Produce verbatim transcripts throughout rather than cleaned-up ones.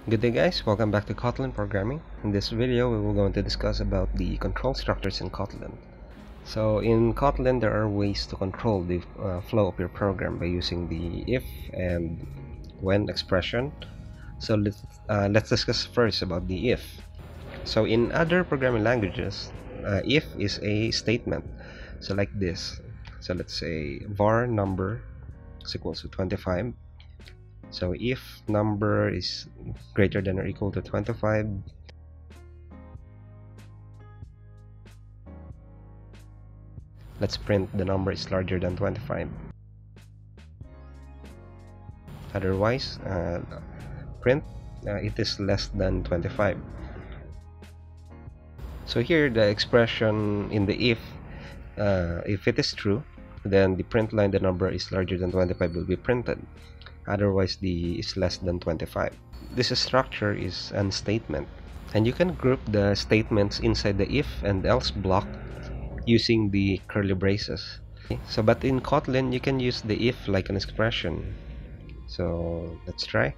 Good day guys, welcome back to Kotlin programming. In this video we will going to discuss about the control structures in Kotlin. So in Kotlin there are ways to control the uh, flow of your program by using the if and when expression. So let's, uh, let's discuss first about the if. So in other programming languages, uh, if is a statement. So like this. So let's say var number is equals to twenty-five. So if number is greater than or equal to twenty-five, let's print the number is larger than twenty-five. Otherwise, uh, print uh, it is less than twenty-five. So here the expression in the if, uh, if it is true, then the print line the number is larger than twenty-five will be printed. Otherwise, the is less than twenty-five. This structure is an statement, and you can group the statements inside the if and else block using the curly braces. So but in Kotlin you can use the if like an expression. So let's try.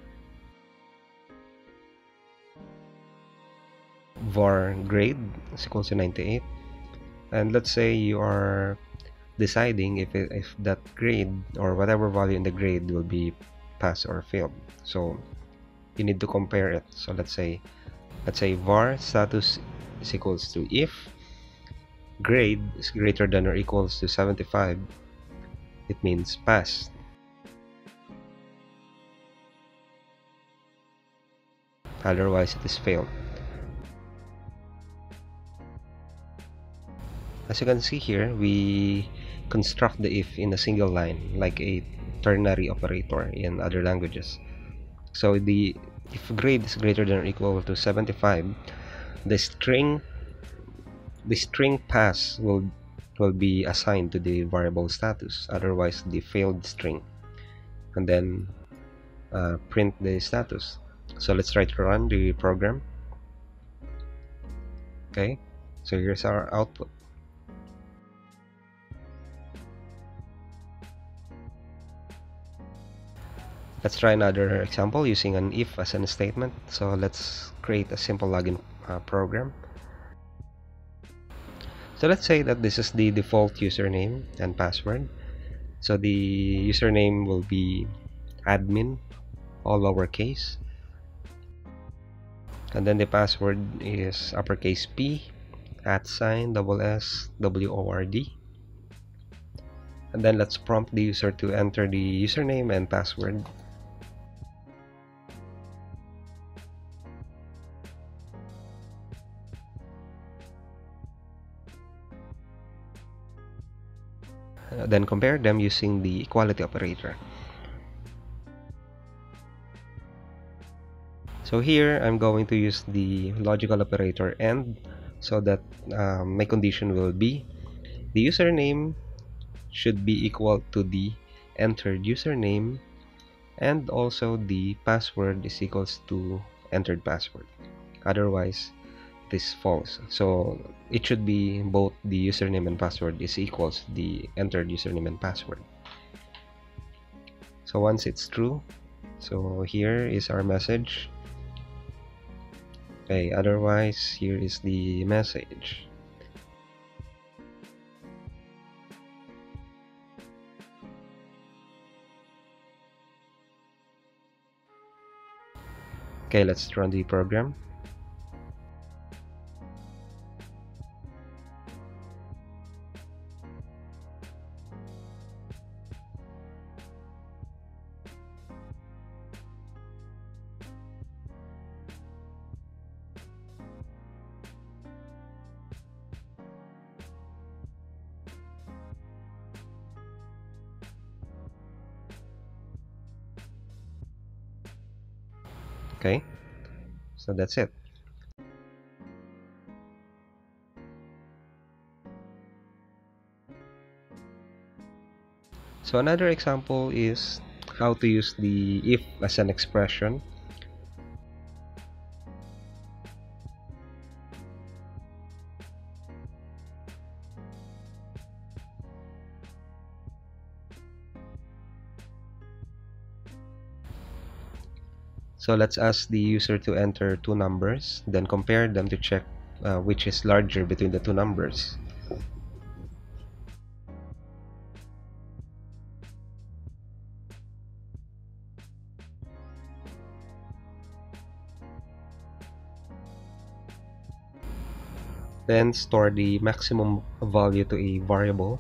Var grade is equals to ninety-eight, and let's say you are deciding if, it, if that grade or whatever value in the grade will be pass or failed. So you need to compare it. So let's say let's say var status is equals to if grade is greater than or equals to seventy-five, it means pass. Otherwise it is failed. As you can see here, we construct the if in a single line like a ternary operator in other languages. So the if grade is greater than or equal to seventy-five, the string the string pass will will be assigned to the variable status, otherwise the failed string, and then uh, print the status. So let's try to run the program. Okay, so here's our output. Let's try another example using an if as a statement. So let's create a simple login uh, program. So let's say that this is the default username and password. So the username will be admin, all lowercase, and then the password is uppercase P, at sign, double S, W O R D. And then let's prompt the user to enter the username and password. Uh, then compare them using the equality operator. So here I'm going to use the logical operator AND, so that um, my condition will be the username should be equal to the entered username, and also the password is equals to entered password. Otherwise it is false. So it should be both the username and password is equals the entered username and password. So once it's true, so here is our message. Okay, otherwise here is the message. Okay, let's run the program. Okay, so that's it. So another example is how to use the if as an expression. So let's ask the user to enter two numbers, then compare them to check uh, which is larger between the two numbers. Then store the maximum value to a variable.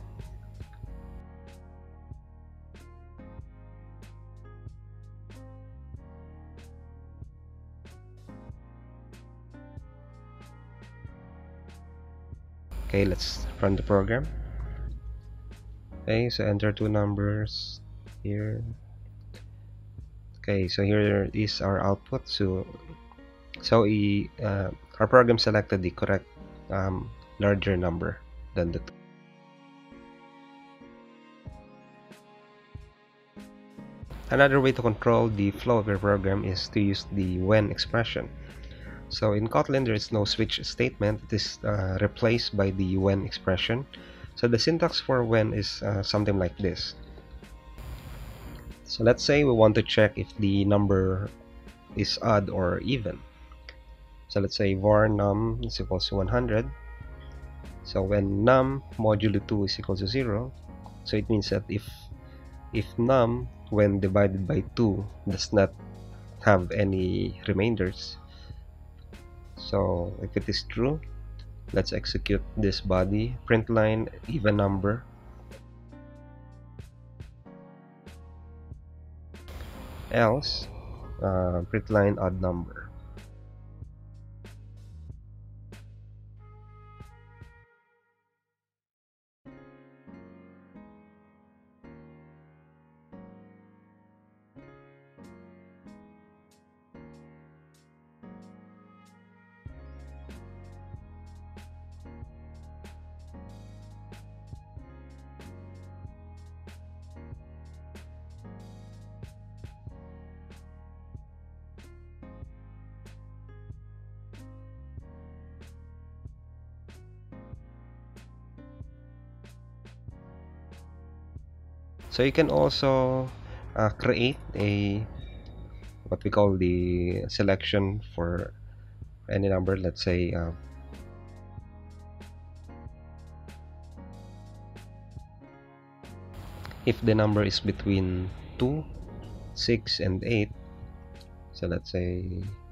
Okay, let's run the program. Okay, so enter two numbers here. Okay, so here is our output. So, so we, uh, our program selected the correct um, larger number than the two. Another way to control the flow of your program is to use the when expression. So in Kotlin, there is no switch statement. It is uh, replaced by the when expression. So the syntax for when is uh, something like this. So let's say we want to check if the number is odd or even. So let's say var num is equals to one hundred. So when num modulo two is equal to zero, so it means that if if num when divided by two does not have any remainders, so if it is true, let's execute this body print line even number. Else uh, print line odd number. So you can also uh, create a what we call the selection for any number. Let's say uh, if the number is between two, six, and eight. So let's say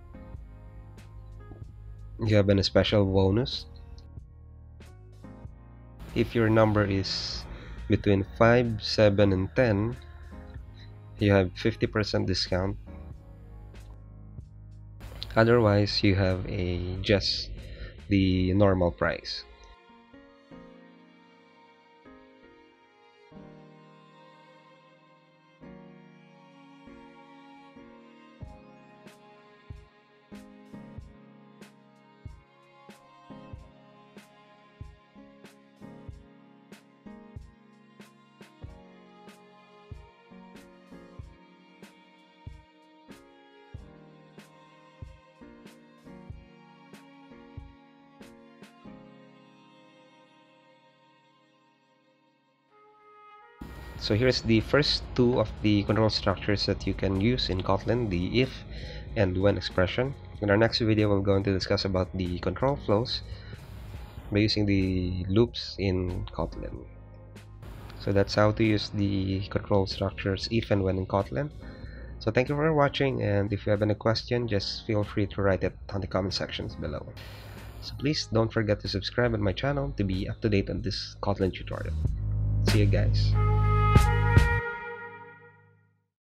you have a special bonus. If your number is between five, seven, and ten, you have fifty percent discount. Otherwise, you have a just the normal price. So here's the first two of the control structures that you can use in Kotlin, the if and when expression. In our next video, we're going to discuss about the control flows by using the loops in Kotlin. So that's how to use the control structures if and when in Kotlin. So thank you for watching, and if you have any question, just feel free to write it on the comment sections below. So please don't forget to subscribe on my channel to be up to date on this Kotlin tutorial. See you guys.